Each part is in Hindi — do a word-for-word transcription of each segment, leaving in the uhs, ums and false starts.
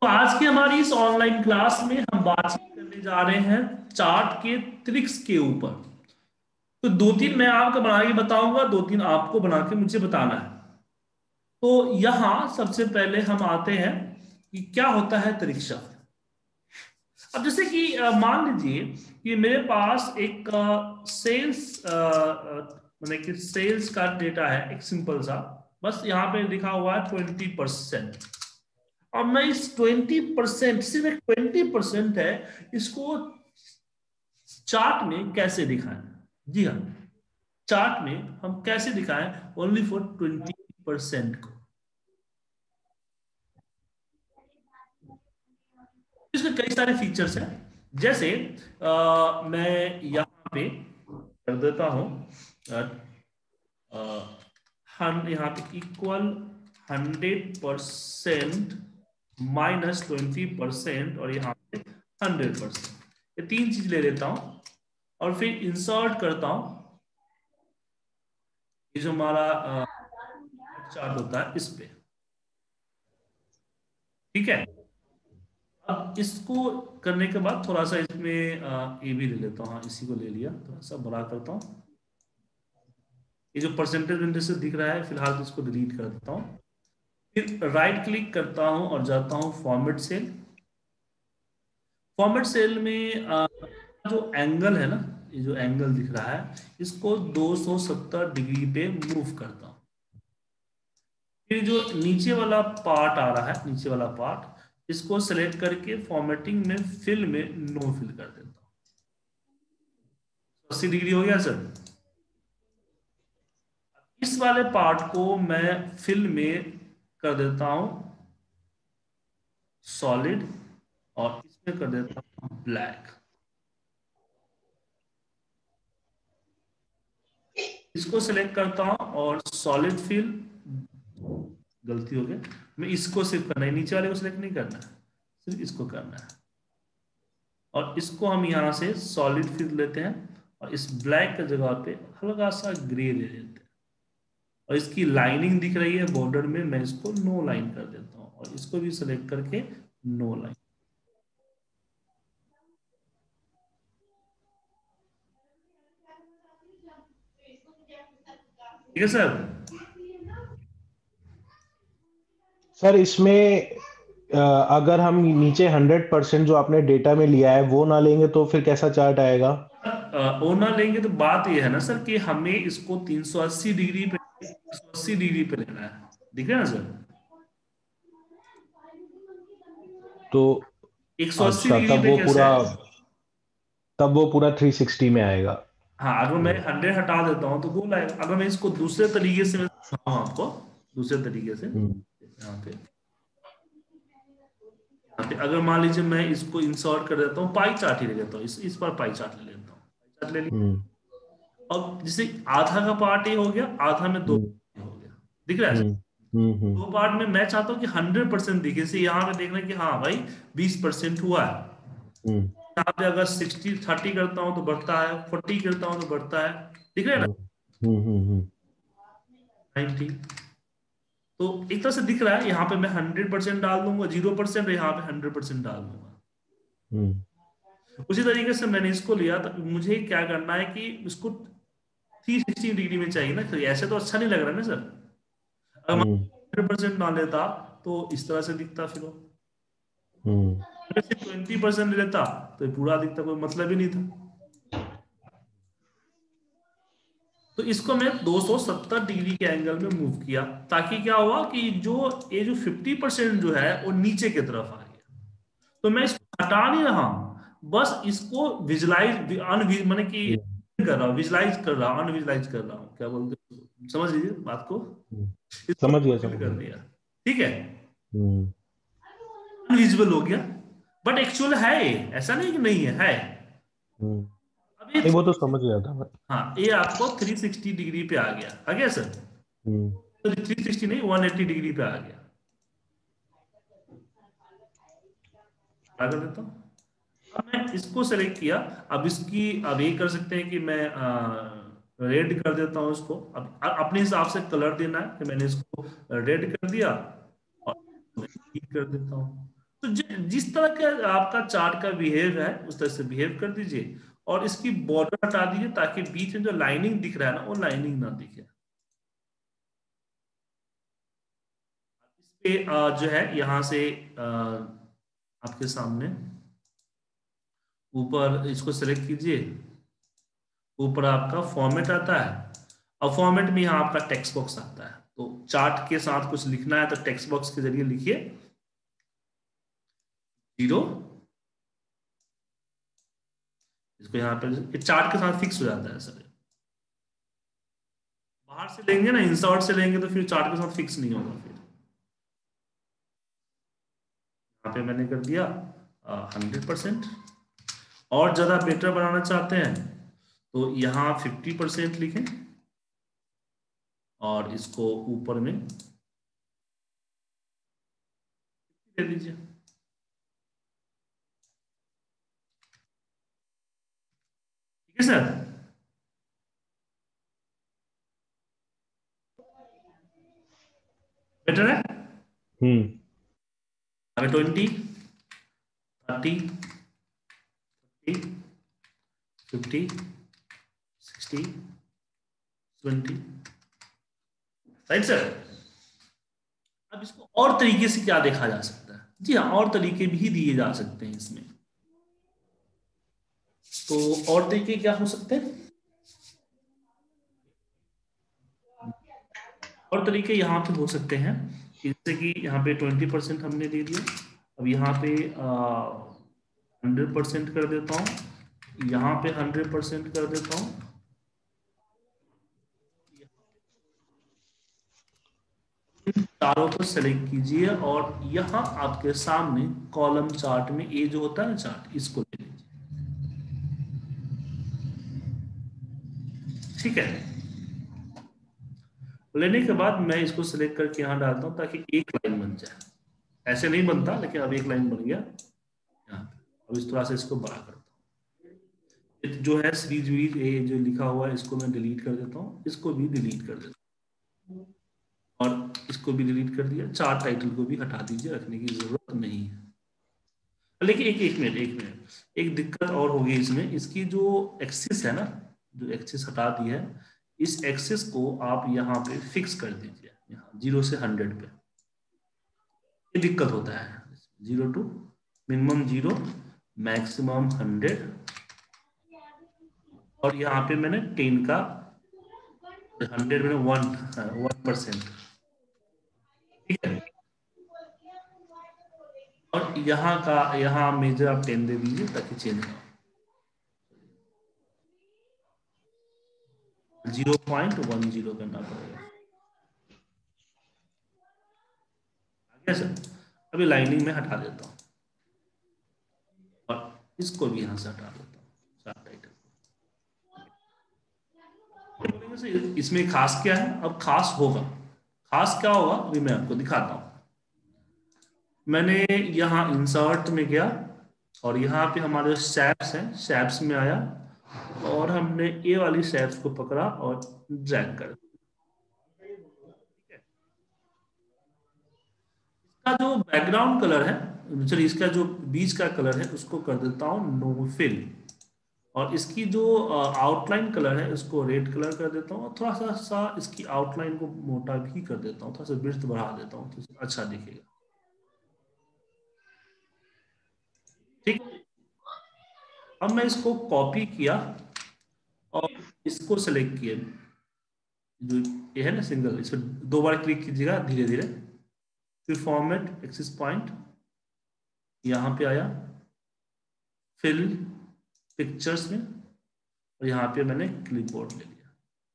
तो आज की हमारी इस ऑनलाइन क्लास में हम बातचीत करने जा रहे हैं चार्ट के ट्रिक्स के ऊपर। तो दो तीन मैं आपको बना के बताऊंगा, दो तीन आपको बना के मुझे बताना है। तो यहां सबसे पहले हम आते हैं कि क्या होता है त्रिक्शा। अब जैसे कि अ, मान लीजिए कि मेरे पास एक सेल्स मतलब कि सेल्स का डेटा है, एक सिंपल सा, बस यहाँ पे लिखा हुआ है ट्वेंटी परसेंट। अब मैं इस ट्वेंटी परसेंट, सिर्फ एक ट्वेंटी परसेंट है, इसको चार्ट में कैसे दिखाएं। जी हाँ, चार्ट में हम कैसे दिखाएं ओनली फॉर ट्वेंटी परसेंट को। इसमें कई सारे फीचर्स हैं। जैसे आ, मैं यहां पे कर देता हूं हम यहाँ पे equal hundred percent minus twenty percent, और यहाँ पे हंड्रेड परसेंट, ये तीन चीज ले लेता हूं और फिर इंसर्ट करता हूं। ये जो हमारा चार्ट होता है इस पे, ठीक है। अब इसको करने के बाद थोड़ा सा इसमें आ, ये भी ले लेता हूँ। हाँ, इसी को ले लिया, थोड़ा सा बड़ा करता हूँ। ये जो परसेंटेज विंडो से दिख रहा है फिलहाल, तो इसको डिलीट कर देता हूँ। फिर राइट क्लिक करता हूँ और जाता हूँ फॉर्मेट सेल। फॉर्मेट सेल में आ, जो एंगल है ना, ये जो एंगल दिख रहा है, इसको दो सौ सत्तर डिग्री पे मूव करता हूँ। फिर जो नीचे वाला पार्ट आ रहा है, नीचे वाला पार्ट, इसको सेलेक्ट करके फॉर्मेटिंग में फिल में नो फिल कर देता हूँ। अस्सी डिग्री हो गया सर। इस वाले पार्ट को मैं फिल में कर देता हूं सॉलिड, और इसमें कर देता हूं ब्लैक। इसको सेलेक्ट करता हूं और सॉलिड फिल, गलती हो गई, मैं इसको सिर्फ करना है, नीचे वाले को सिलेक्ट नहीं करना है, सिर्फ इसको करना है। और इसको हम यहां से सॉलिड फिल लेते हैं और इस ब्लैक की जगह पे हल्का सा ग्रे ले लेते हैं। और इसकी लाइनिंग दिख रही है बॉर्डर में, मैं इसको नो लाइन कर देता हूं और इसको भी सेलेक्ट करके नो लाइन। ठीक है सर। सर इसमें अ, अगर हम नीचे हंड्रेड परसेंट जो आपने डेटा में लिया है वो ना लेंगे तो फिर कैसा चार्ट आएगा? ओनर लेंगे तो बात ये है ना सर कि हमें इसको तीन सौ अस्सी डिग्री पे तीन सौ अस्सी डिग्री पे लेना है। दिख रहा है ना सर? तो एक सौ अस्सी अच्छा, डिग्री तब पे वो कैसे पूरा आएगा? तब वो पूरा थ्री सिक्सटी में आएगा। हाँ, अगर मैं हंड्रेड हटा देता हूँ तो गोल आएगा। अगर मैं इसको दूसरे तरीके से मैं दिखाऊं आपको, दूसरे तरीके से हम्म यहाँ पे यहाँ पे अगर मान लीजिए मैं इसको इंसर्ट कर देता हूँ, पाई चार्ट ही ले लेता हूँ, इस इस पर पाई चार्ट ले लेता हूँ, पाई चार्ट ले लिया। हम्म अब जैसे आधा का पार्ट ये हो गया, आधा में दो हम्म हो गया। दिख रहा है? हम्म हम्म हम्म दो पार्ट में मैं चाहता हूँ कि हंड्रेड परसेंट दिखे। जैसे यहाँ पे देखना कि हाँ भाई बीस परसेंट हुआ है। हम्म यहाँ पे अगर सिक्सटी थर्टी करता हूँ तो बढ़ता है, फोर्टी करता हूँ तो बढ़ता है। दिख रहा है ना? हम्म हम्म हम्म हम्म नाइनटी। तो एक तरह से दिख रहा है। यहाँ पे मैं हंड्रेड परसेंट डाल दूंगा, जीरो परसेंट, यहाँ पे हंड्रेड परसेंट डाल दूंगा। हम्म उसी तरीके से मैंने इसको लिया, तो मुझे क्या करना है कि इसको थ्री सिक्सटी डिग्री में चाहिए ना, तो ऐसे तो अच्छा नहीं लग रहा है ना सर। अगर मैं हम्म हंड्रेड परसेंट ना लेता तो इस तरह से दिखता, फिर वो हम्म ट्वेंटी परसेंट लेता तो ये पूरा दिखता, कोई मतलब ही नहीं था। तो इसको मैं दो सौ सत्तर डिग्री के एंगल में मूव किया, ताकि क्या हुआ कि जो ये जो फिफ्टी परसेंट जो है वो नीचे की तरफ आ गया। तो मैं इसको हटा नहीं रहा हूं, बस इसको विजुलाइज अनविज मैंने कि हम्म, कर रहा हूँ, विजुलाइज कर रहा हूँ, अनविजुलाइज कर रहा हूँ, क्या बोलते हैं, समझ लीजिए बात को। हम्म। इसको समझ गया फिल समझ कर गया। दिया, ठीक है, हम्म अनविजिबल हो गया। बट एक्चुअल है ये, ऐसा नहीं कि नहीं है, है। हम्म अब ये, नहीं, वो तो समझ गया था मैं। हाँ, ये आपको थ्री सिक्सटी डिग्री पे आ गया, आ गया सर? हम्म तो थ्री सिक्सटी नहीं, वन एट्टी डिग्री पे आ गया। क्या कर देता हूँ, अब मैं इसको सेलेक्ट किया। अब इसकी अब ये कर सकते हैं कि मैं रेड कर देता हूँ इसको। अब अ- अपने हिसाब से कलर देना है, कि मैंने इसको रेड कर दिया और मैं green कर देता हूँ। तो जि, जिस तरह का आपका चार्ट का बिहेव है उस तरह से बिहेव कर दीजिए, और इसकी बॉर्डर हटा दीजिए ताकि बीच में जो लाइनिंग दिख रहा है ना वो लाइनिंग ना दिखे। इस पे अ, जो है यहाँ से अ, आपके सामने ऊपर इसको सेलेक्ट कीजिए, ऊपर आपका फॉर्मेट आता है, और फॉर्मेट में यहाँ आपका टेक्स्ट बॉक्स आता है। तो चार्ट के साथ कुछ लिखना है तो टेक्स्ट बॉक्स के जरिए लिखिए जीरो, इसको यहाँ पे चार्ट के साथ फिक्स हो जाता है सर। बाहर से लेंगे ना, इंसर्ट से लेंगे तो फिर चार्ट के साथ फिक्स नहीं होगा। फिर यहाँ पे मैंने कर दिया हंड्रेड परसेंट। और ज़्यादा बेटर बनाना चाहते हैं तो यहाँ फिफ्टी परसेंट लिखें और इसको ऊपर में दे दीजिए। ठीक है सर। बेटर है। हम्म। अगर twenty, thirty, fifty, sixty, twenty, right sir. अब इसको और तरीके से क्या देखा जा सकता है? जी हाँ, और तरीके भी दिए जा सकते हैं इसमें। तो और तरीके क्या हो सकते हैं? और तरीके यहाँ पे हो सकते हैं जैसे कि यहाँ पे ट्वेंटी परसेंट हमने दे दिया, अब यहाँ पे हंड्रेड परसेंट कर देता हूँ, यहाँ पे हंड्रेड परसेंट कर देता हूँ, चारों को सेलेक्ट कीजिए और यहाँ आपके सामने कॉलम चार्ट में ये जो होता है ना चार्ट, इसको ले लीजिए। ठीक है, लेने के बाद मैं इसको सिलेक्ट करके यहाँ डालता हूँ ताकि एक लाइन बन जाए। ऐसे नहीं बनता लेकिन अब एक लाइन बन गया यहाँ पे। अब इस तरह से इसको बड़ा करता हूँ। जो है सीरीज वीज ये जो लिखा हुआ है इसको मैं डिलीट कर देता हूँ, इसको भी डिलीट कर देता हूँ, और इसको भी डिलीट कर दिया। चार्ट टाइटल को भी हटा दीजिए, रखने की जरूरत नहीं है। लेकिन एक एक मिनट एक मिनट एक दिक्कत और होगी इसमें, इसकी जो एक्सिस है ना, जो एक्सिस हटा दी है, इस एक्सिस को आप यहाँ पे फिक्स कर दीजिए, यहाँ जीरो से हंड्रेड पे। ये दिक्कत होता है, zero to minimum zero, maximum hundred, और यहाँ पे मैंने टेन का हंड्रेड में वन वन परसेंट। ठीक है, और यहाँ का यहाँ मेजर आप टेन दे दीजिए ताकि चेंज ना हो, जीरो पॉइंट वन जीरो करना पड़ेगा। आगे सर, अभी लाइनिंग में हटा देता हूँ और इसको भी यहाँ से हटा देता हूँ, चार्ट टाइटल। इसमें खास क्या है? अब खास होगा, खास क्या होगा अभी मैं आपको दिखाता हूँ। मैंने यहाँ इंसर्ट में गया और यहाँ पे हमारे शैप्स हैं, शैप्स में आया और हमने ए वाली शैप्स को पकड़ा और ड्रैग कर। इसका जो बैकग्राउंड कलर है, चलिए इसका जो बीच का कलर है उसको कर देता हूँ नो फिल, और इसकी जो आउटलाइन कलर है उसको रेड कलर कर देता हूँ, और थोड़ा सा सा इसकी आउटलाइन को मोटा भी कर देता हूँ, थोड़ा सा विड्थ बढ़ा देता हूँ तो अच्छा दिखेगा। ठीक, अब मैं इसको कॉपी किया और इसको सेलेक्ट किया, जो ये है ना सिंगल, इस पर दो बार क्लिक कीजिएगा धीरे धीरे, फिर फॉर्मेट एक्सिस पॉइंट, यहाँ पे आया फिल पिक्चर्स में, और यहाँ पे मैंने क्लिपबोर्ड ले लिया।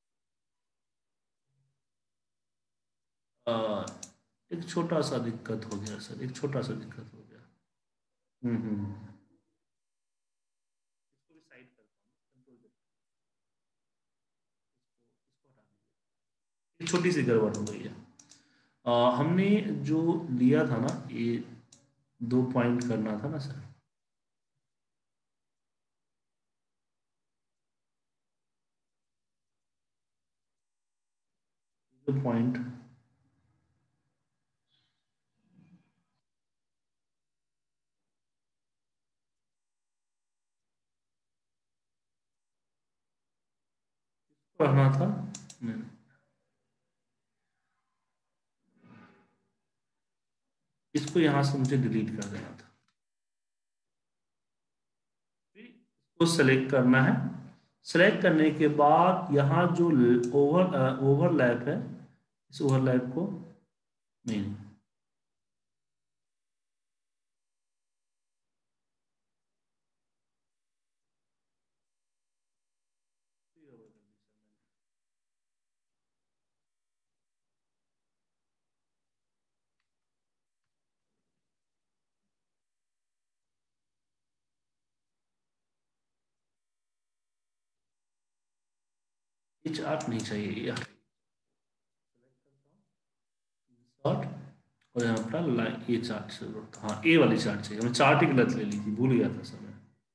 आ, एक छोटा सा दिक्कत हो गया सर, एक छोटा सा दिक्कत हो गया। हम्म हम्म इसको भी साइड करता हूँ, कंट्रोल करता हूँ, इसको इसको हटा दीजिए। एक छोटी सी गड़बड़ हो गई है। आ, हमने जो लिया था ना, ये दो पॉइंट करना था ना सर, दो पॉइंट पढ़ना था नहीं, इसको यहां से मुझे डिलीट कर देना था। इसको सेलेक्ट करना है। सेलेक्ट करने के बाद यहाँ जो ओवर ओवरलैप है, इस ओवरलैप को नहीं, ये चार्ट नहीं चाहिए यार, चार्ट और यहाँ पर लाइन, ये चार्ट से हाँ ए वाली चार्ट चाहिए, मैं चार्ट ही गलत ले ली थी, भूल गया था समय।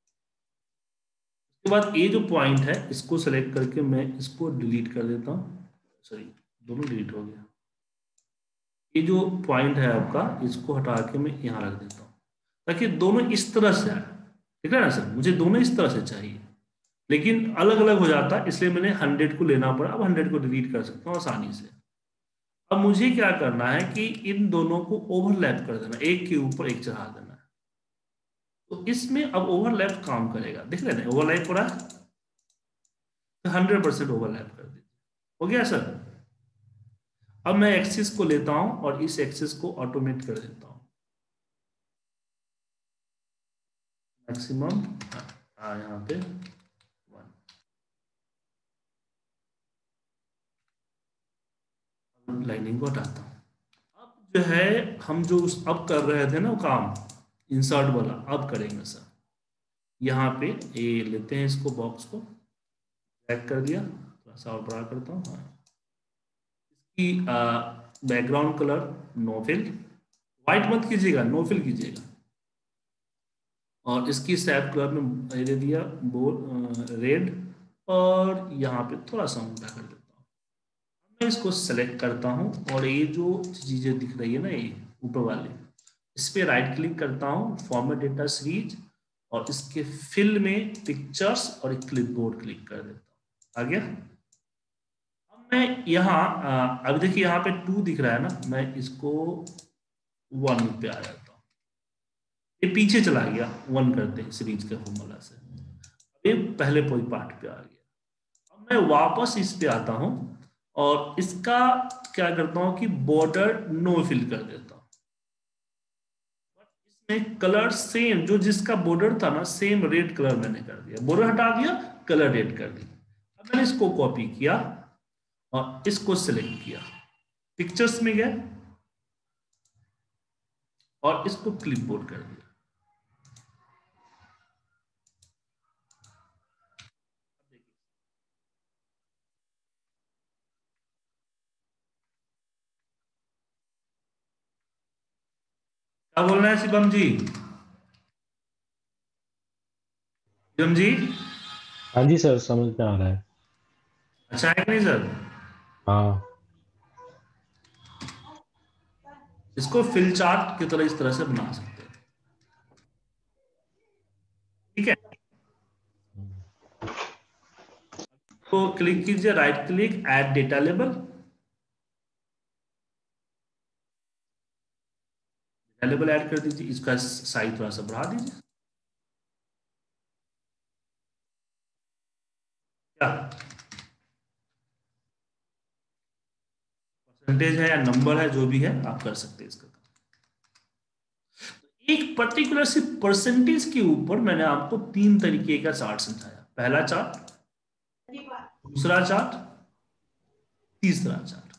उसके बाद ये जो पॉइंट है इसको सेलेक्ट करके मैं इसको डिलीट कर देता हूँ, सॉरी दोनों डिलीट हो गया। ये जो पॉइंट है आपका, इसको हटा के मैं यहाँ रख देता हूँ ताकि दोनों इस तरह से आए। ठीक है ना सर, मुझे दोनों इस तरह से चाहिए, लेकिन अलग अलग हो जाता है, इसलिए मैंने हंड्रेड को लेना पड़ा। अब हंड्रेड को डिलीट कर सकता हूँ आसानी से। अब मुझे क्या करना है कि इन दोनों को ओवरलैप कर देना, एक के ऊपर एक चढ़ा देना है। तो इसमें अब ओवरलैप काम करेगा, देख रहे हैं ओवरलैप हो रहा है, तो हंड्रेड परसेंट ओवरलैप कर दीजिए। हो गया सर। अब मैं एक्सिस को लेता हूं और इस एक्सिस को ऑटोमेट कर देता हूं मैक्सिमम, यहाँ पे वन। लाइनिंग को हटाता हूं। अब जो है हम जो उस अब कर रहे थे ना वो काम इंसर्ट वाला, अब करेंगे सर। यहाँ पे ये लेते हैं इसको, बॉक्स को ड्रैग कर दिया, थोड़ा सा और बड़ा करता हूँ। हाँ, इसकी background colour no fill, white मत कीजिएगा, नो फिल कीजिएगा। और इसकी स्टैप कलर में दे दिया बोल रेड, और यहाँ पे थोड़ा सा मोटा कर देता हूँ। मैं इसको सेलेक्ट करता हूँ और ये जो चीज़ें दिख रही है ना, ये ऊपर वाले, इस पर राइट क्लिक करता हूँ, फॉर्मेट डेटा सीरीज, और इसके फिल में पिक्चर्स और एक क्लिपबोर्ड क्लिक कर देता हूँ। आ गया। अब मैं यहाँ अब देखिए यहाँ पे टू दिख रहा है ना, मैं इसको वन पे आ जाता हूँ, ये पीछे चला गया, वन करते हैं सीरीज के फॉर्मूला से, ये पहले कोई पार्ट पे आ गया। अब मैं वापस इस पे आता हूँ और इसका क्या करता हूँ कि बॉर्डर नो फिल कर देता हूँ। इसमें कलर सेम, जो जिसका बॉर्डर था ना सेम रेड कलर मैंने कर दिया, बॉर्डर हटा दिया, कलर रेड कर दिया। अब मैंने इसको कॉपी किया और इसको सिलेक्ट किया, पिक्चर्स में गया और इसको क्लिपबोर्ड कर दिया। क्या बोल रहे हैं शिवम जी? शिवम जी, हाँ जी सर, समझ में आ रहा है। अच्छा है कि नहीं सर? हाँ। इसको फिल चार्ट की तरह इस तरह से बना सकते हैं। ठीक है, तो क्लिक कीजिए, right click, add data label, data label add कर दीजिए, इसका साइज थोड़ा सा बढ़ा दीजिए। क्या परसेंटेज है या नंबर है, जो भी है आप कर सकते हैं इसका। एक पर्टिकुलर सी परसेंटेज के ऊपर मैंने आपको तीन तरीके का चार्ट समझाया, पहला चार्ट, दूसरा चार्ट, तीसरा चार्ट।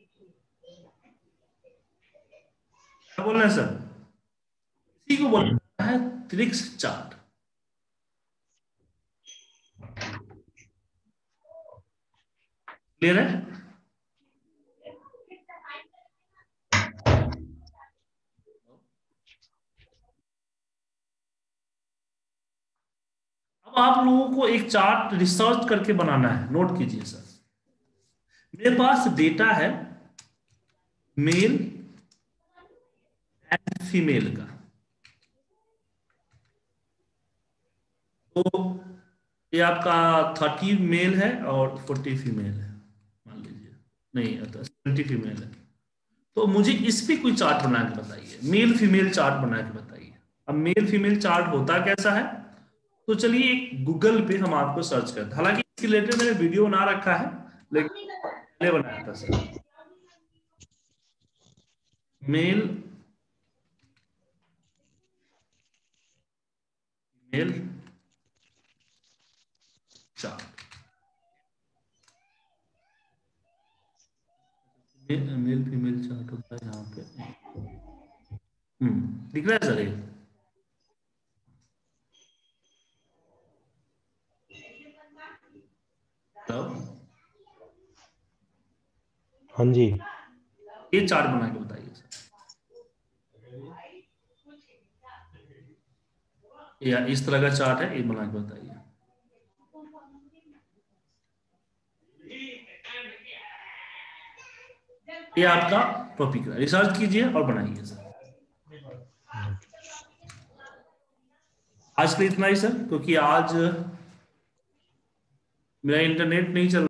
क्या बोल रहे हैं सर? इसी को बोला जाता है त्रिक्स चार्ट। क्लियर है? अब आप लोगों को एक चार्ट रिसर्च करके बनाना है, नोट कीजिए सर। मेरे पास डेटा है मेल एंड फीमेल का, तो ये आपका थर्टी मेल है और फोर्टी फीमेल है मान लीजिए, नहीं ट्वेंटी फीमेल है। तो मुझे इस पे कोई चार्ट बना के बताइए, मेल फीमेल चार्ट बना के बताइए। अब मेल फीमेल चार्ट होता कैसा है, तो चलिए एक गूगल पे हम आपको सर्च करते हैं, हालांकि इसके रिलेटेड मैंने वीडियो बना रखा है लेकिन पहले बनाया था sir. Male male chart, male female chart होता है यहाँ पे। हम्म दिख रहा है सर ये? हेलो, हाँ जी। ये चार्ट बना के बताइए सर, या इस तरह का चार्ट है, ये बना के बताइए। ये आपका टॉपिक है, रिसर्च कीजिए और बनाइए सर। आज के लिए इतना ही सर, क्योंकि आज मेरा इंटरनेट नहीं चल